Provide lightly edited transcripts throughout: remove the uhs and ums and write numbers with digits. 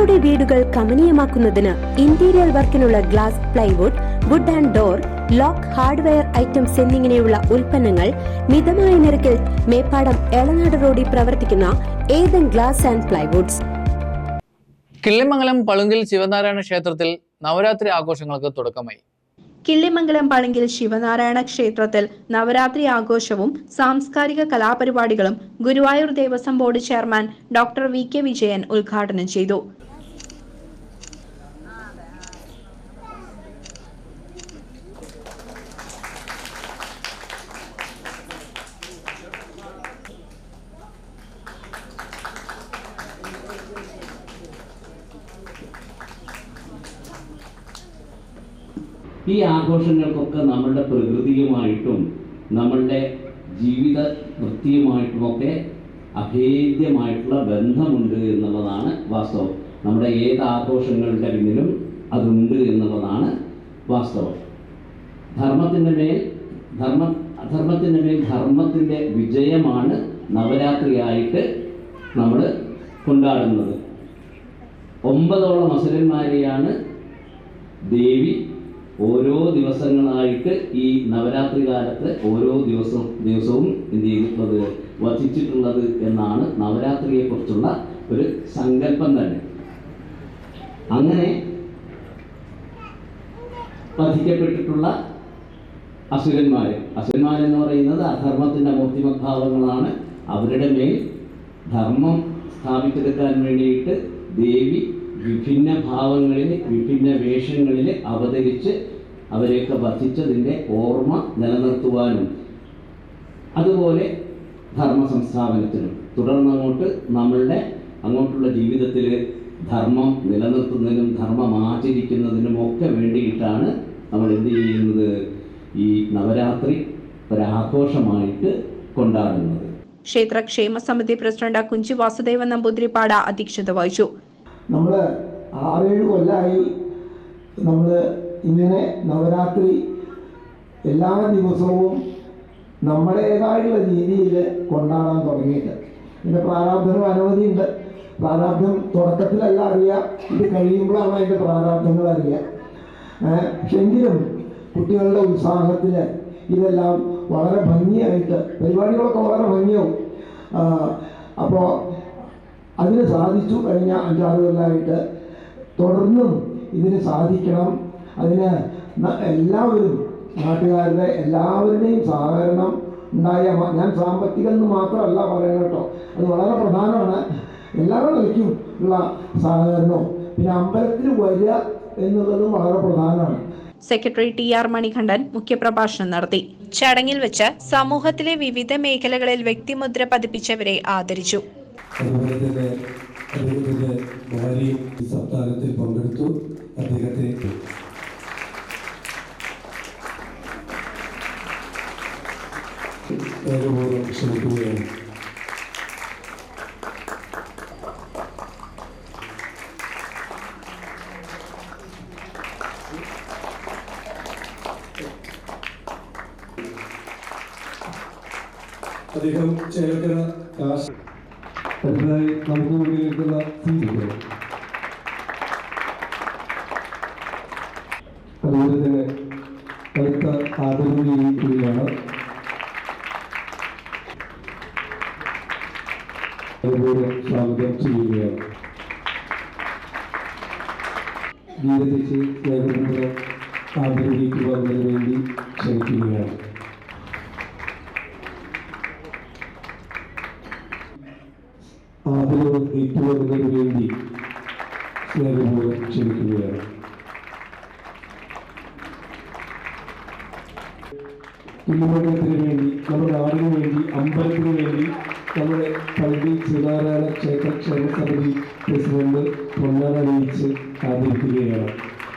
നിങ്ങളുടെ വീടുകൾ കമനീയമാക്കുന്നതിന് ഇന്റീരിയർ വർക്കിനുള്ള glass, plywood, wood and door, lock, hardware items എന്നിങ്ങനെയുള്ള ഉൽപ്പന്നങ്ങൾ മിതമായ നിരക്കിൽ മേപ്പാടം എളനാട് റോഡിൽ പ്രവർത്തിക്കുന്ന Ethan glass and plywoods. Killimangalam പളുങ്കിൽ ശിവനാരായണ ക്ഷേത്രത്തിൽ നവരാത്രി ആഘോഷങ്ങൾക്ക് തുടക്കമായി. കിള്ളിമംഗലം പളുങ്കിൽ ശിവനാരായണ ക്ഷേത്രത്തിൽ നവരാത്രി ആഘോഷവും സാംസ്കാരിക കലാപരിപാടികളും Guruvayur Devaswom board chairman doctor V K. Vijayan ഉദ്ഘാടനം ചെയ്തു. ഈ ആഘോഷങ്ങൾക്കൊക്കെ നമ്മളുടെ പ്രകൃതിയുമായിട്ടും നമ്മളുടെ ജീവിത വൃത്തിയുമായിട്ടുമൊക്കെ അഭേദ്യമായിട്ടുള്ള ബന്ധമുണ്ട് എന്നുള്ളതാണ് വാസ്തവം. നമ്മുടെ ഏത് ആഘോഷങ്ങളുടെ പിന്നിലും അതുണ്ട് എന്നുള്ളതാണ് വാസ്തവം. ധർമ്മത്തിൻ്റെ മേൽ ധർമ്മത്തിൻ്റെ വിജയമാണ് നവരാത്രിയായിട്ട് നമ്മൾ കൊണ്ടാടുന്നത്. 9ഓളം അസുരന്മാരെയാണ് ദേവി ഓരോ ദിവസങ്ങളായിട്ട് ഈ നവരാത്രി കാലത്ത് ഓരോ ദിവസവും എന്ത് ചെയ്തിട്ടുള്ളത്, വധിച്ചിട്ടുള്ളത് എന്നാണ് നവരാത്രിയെക്കുറിച്ചുള്ള ഒരു സങ്കല്പം തന്നെ. അങ്ങനെ വധിക്കപ്പെട്ടിട്ടുള്ള അസുരന്മാരെന്ന് പറയുന്നത് അധർമ്മത്തിൻ്റെ മൂർത്തിമദ്ഭാവങ്ങളാണ്. അവരുടെ മേൽ ധർമ്മം സ്ഥാപിച്ചെടുക്കാൻ വേണ്ടിയിട്ട് ദേവി വിഭിന്ന ഭാവങ്ങളിൽ, വിഭിന്ന വേഷങ്ങളിൽ അവതരിച്ച് അവരെയൊക്കെ വധിച്ചതിൻ്റെ ഓർമ്മ നിലനിർത്തുവാനും അതുപോലെ ധർമ്മ സംസ്ഥാപനത്തിനും തുടർന്നങ്ങോട്ട് നമ്മളുടെ അങ്ങോട്ടുള്ള ജീവിതത്തിൽ ധർമ്മം നിലനിർത്തുന്നതിനും ധർമ്മം ആചരിക്കുന്നതിനും ഒക്കെ വേണ്ടിയിട്ടാണ് നമ്മൾ എന്ത് ചെയ്യുന്നത്, ഈ നവരാത്രി ഒരാഘോഷമായിട്ട് കൊണ്ടാടുന്നത്. ക്ഷേത്ര ക്ഷേമ സമിതി പ്രസിഡന്റ് കുഞ്ചി വാസുദേവൻ നമ്പൂതിരിപ്പാട് അധ്യക്ഷത വഹിച്ചു. നമ്മൾ 6-7 കൊല്ലമായി നമ്മൾ ഇങ്ങനെ നവരാത്രി എല്ലാ ദിവസവും നമ്മുടേതായുള്ള രീതിയിൽ കൊണ്ടാടാൻ തുടങ്ങിയിട്ട്. ഇതിൻ്റെ പ്രാരാബ്ധങ്ങൾ അനവധിയുണ്ട്. പ്രാരാബ്ധം തുടക്കത്തിലല്ല അറിയുക, ഇത് കഴിയുമ്പോഴാണ് അതിൻ്റെ പ്രാരാബ്ധങ്ങൾ അറിയുക. പക്ഷെ എങ്കിലും കുട്ടികളുടെ ഉത്സാഹത്തിൽ ഇതെല്ലാം വളരെ ഭംഗിയായിട്ട്, പരിപാടികളൊക്കെ വളരെ ഭംഗിയാവും. അപ്പോൾ അതിന് സാധിച്ചു കഴിഞ്ഞ 5-6 കൊല്ലമായിട്ട് തുടർന്നും ഇതിന് സാധിക്കണം. അതിന് എല്ലാവരും, നാട്ടുകാരുടെ എല്ലാവരുടെയും സഹകരണം ഉണ്ടായ, ഞാൻ സാമ്പത്തികം എന്ന് മാത്രമല്ല പറയണം കേട്ടോ, അത് വളരെ പ്രധാനമാണ്. എല്ലാവരുടെ നിലയ്ക്കും ഉള്ള സഹകരണവും പിന്നെ അമ്പലത്തിൽ വരിക എന്നുള്ളതും വളരെ പ്രധാനമാണ്. സെക്രട്ടറി ടി.ആർ. മണികണ്ഠൻ മുഖ്യപ്രഭാഷണം നടത്തി. ചടങ്ങിൽ വെച്ച് സമൂഹത്തിലെ വിവിധ മേഖലകളിൽ വ്യക്തിമുദ്ര പതിപ്പിച്ചവരെ ആദരിച്ചു. അതുപോലെ തന്നെ അദ്ദേഹത്തിൻ്റെ ഭാര്യ ഈ സപ്താഹത്തിൽ പങ്കെടുത്തു. അദ്ദേഹത്തെ ഏകപൂർവ്വം ക്ഷണിക്കുകയാണ്. അദ്ദേഹം ചേർക്കര കാശ് അടുത്തതായി നമുക്ക് മുന്നിൽ നിൽക്കുന്ന സീറ്റുകൾ. അതുപോലെ തന്നെ അടുത്ത ആദരവുകയാണ്. അതുപോലെ സ്വാഗതം ചെയ്യുകയാണ്. ഗീതത്തേക്ക് സ്നേഹപൂർവ്വം ആദരവിക്കുവാനതിനു വേണ്ടി ക്ഷണിക്കുകയാണ്. ആദരവ് ഏറ്റുവാങ്ങുന്നതിന് വേണ്ടി സ്നേഹപൂർവ്വം ക്ഷണിക്കുകയാണ്. കുഞ്ഞുമണ്ഡലത്തിന് വേണ്ടി, നമ്മുടെ നാടിനു വേണ്ടി, അമ്പലത്തിന് വേണ്ടി നമ്മുടെ പള്ളി ശ്രീനാരായണ ക്ഷേത്ര ക്ഷേമ സമിതി പ്രസിഡന്റ് പൊന്നാട അറിയിച്ച് ആദരിക്കുകയാണ്.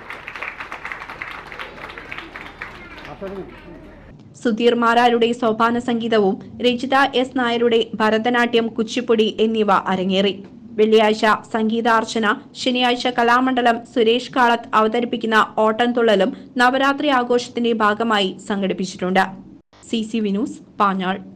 സുധീർ മാരാരുടെ സോപാന സംഗീതവും രജിത എസ് നായരുടെ ഭരതനാട്യം, കുച്ചിപ്പുടി എന്നിവ അരങ്ങേറി. വെള്ളിയാഴ്ച സംഗീതാർച്ചന, ശനിയാഴ്ച കലാമണ്ഡലം സുരേഷ് കാളത്ത് അവതരിപ്പിക്കുന്ന ഓട്ടംതുള്ളലും നവരാത്രി ആഘോഷത്തിന്റെ ഭാഗമായി സംഘടിപ്പിച്ചിട്ടുണ്ട്. CCV news, Panjal.